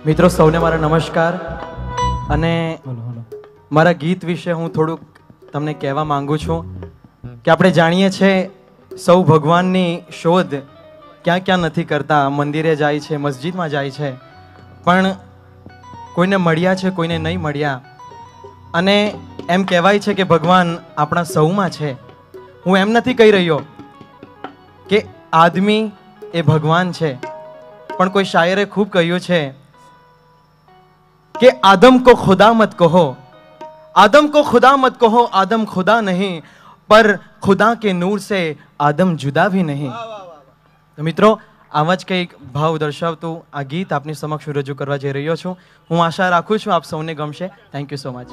મિત્રો સૌને મારા નમસ્કાર અને મારા ગીત વિશે હું થોડુંક તમને કહેવા માંગુ છું કે આપણે જાણીએ છીએ સૌ ભગવાનની શોધ ક્યાં ક્યાં નથી કરતા, મંદિરે જાય છે, મસ્જિદમાં જાય છે, પણ કોઈને મળ્યા છે, કોઈને નહીં મળ્યા. અને એમ કહેવાય છે કે ભગવાન આપણા સૌમાં છે. હું એમ નથી કહી રહ્યો કે આદમી એ ભગવાન છે, પણ કોઈ શાયરે ખૂબ કહ્યું છે कि आदम को खुदा मत कहो, आदम को खुदा मत कहो, आदम खुदा नहीं पर खुदा के नूर से आदम जुदा भी नहीं. तो મિત્રો આવા જ કંઈક ભાવ દર્શાવતું આ ગીત આપની સમક્ષ રજૂ કરવા જઈ રહ્યો છું. હું આશા રાખું છું આપ સૌને ગમશે. Thank you so much.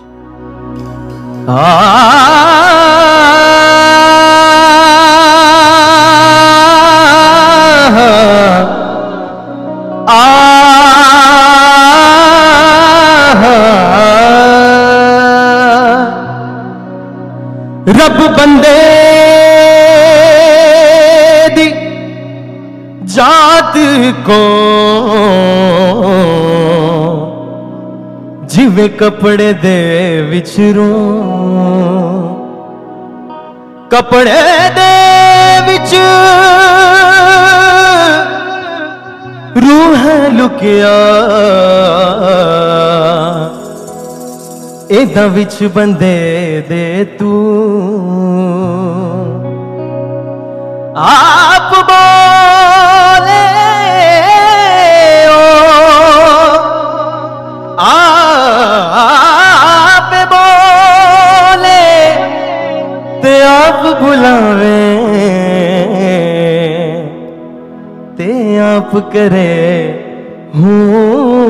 रब बंदे दी जात को जिवे कपड़े दे विचरू, कपड़े दे विच रूह लुकिया, एदा विच बंदे दे तू आप बोले आप बोले ते आप बुलावे ते आप करे हूँ.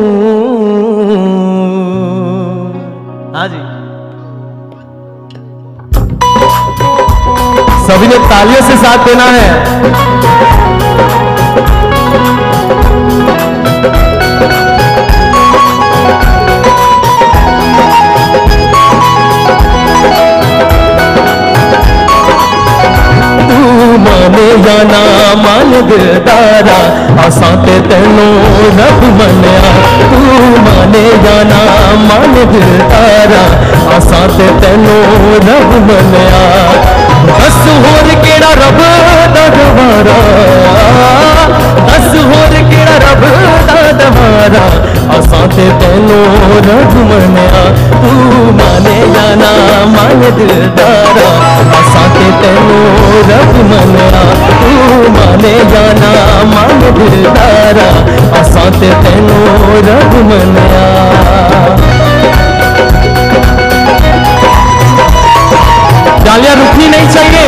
हाँ जी, सभी ने तालियों से साथ देना है. तू माने या ना मान दिलदारा, आसां ते तैनूं रब मन्या. तू माने या ना मान दिलदारा, आसां ते तैनूं रब मन्या. दस होर केड़ा रब दा दवारा, दस होर केड़ा रब दा दवारा, असां ते तैनूं रब मन्या. तू माने या ना मान दिलदारा, असां ते तैनूं रब मन्या. तू माने या ना मान दिलदारा, असां ते तैनूं रब मन्या. तालियां रुकनी नहीं चाहिए.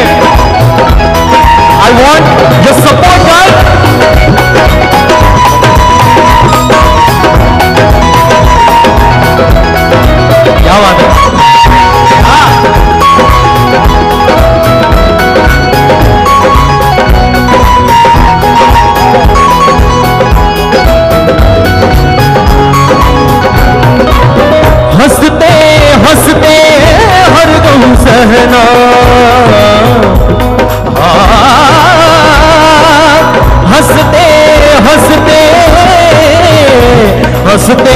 I want your support guys. क्या बात है. हंसते हंसते हर गम सहना, हंसते हंसते हंसते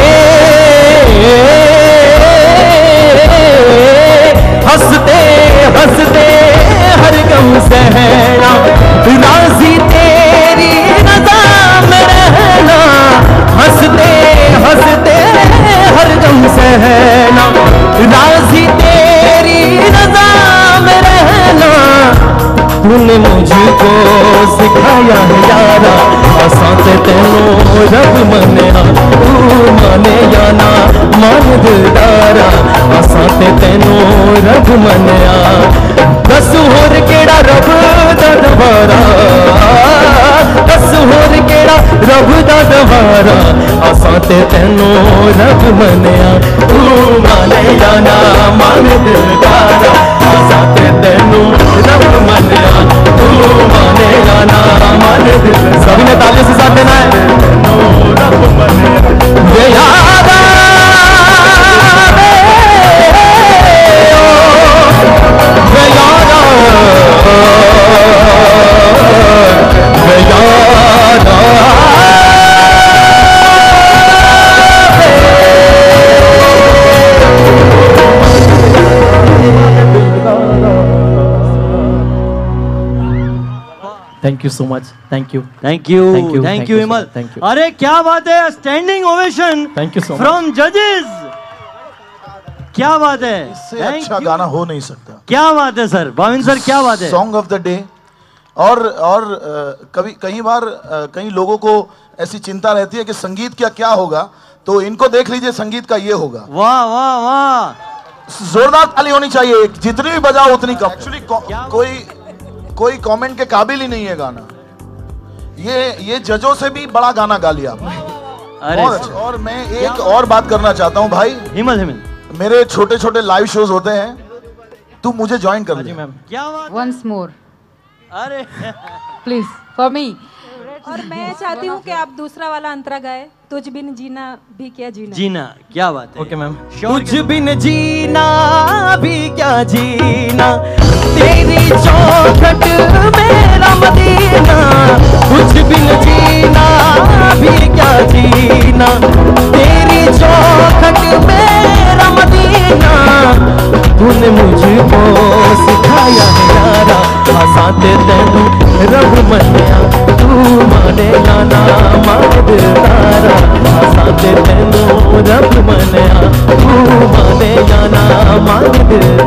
हंसते हंसते हर गम सहना, राजी तेरी रज़ा में रहना. हंसते हंसते हर गम सहना, राजी तेरी रज़ा में रहना. तूने मुझको सिखाया है यारा, आसां ते तैनूं रब मन्या. तू माने या ना मान दिलदारा, आसां ते तैनूं रब मन्या. दस होर केड़ा रब दा दवारा, दस होर केड़ा रब दा दवारा, आसां ते तैनूं रब मन्या. तू माने या ना मान दिलदारा, आसां ते तैनूं रब मन्या. तू माने या ना मान दिलदारा. सभी ने तालियों से साथ देना है. रब मन्या. ये याद thank you so much, thank you, thank you, thank you Vimal, thank you. अरे क्या बात है, standing ovation, thank you so much from जजेस, क्या बात है, इससे अच्छा गाना हो नहीं सकता। क्या बात है सर, भाविन सर क्या बात है, सॉन्ग ऑफ द डे। और कई बार कई लोगों को ऐसी चिंता रहती है कि संगीत क्या होगा, तो इनको देख लीजिए, संगीत का ये होगा। वाह वाह वाह, जोरदार ताली होनी चाहिए, जितनी भी बजाओ उतनी कम। एक्चुअली कोई कमेंट के काबिल ही नहीं है गाना, ये जजों से भी बड़ा गाना गा लिया आपने। बहुत अच्छा। और मैं एक और बात करना चाहता हूँ भाई, हिमल मेरे छोटे छोटे लाइव शोज होते हैं, तू मुझे ज्वाइन कर ले। क्या बात, वंस मोर अरे प्लीज फॉर मी। और मैं चाहती हूँ कि आप दूसरा वाला अंतरा गाए, तुझ बिन जीना भी क्या जीना। जीना, क्या बात है। Okay ma'am. तुझ बिन जीना भी क्या जीना, तेरी चौखट मेरा मदीना। तुझ बिन जीना भी क्या जीना, तेरी चौखट मेरा मदीना। तूने मुझको सिखाया है यारा, आसान तेनू रब मनिया, तू माने लाना मान दिलदारा। आसान तेनू रब मनिया, तू माने लाना मान दिलदारा।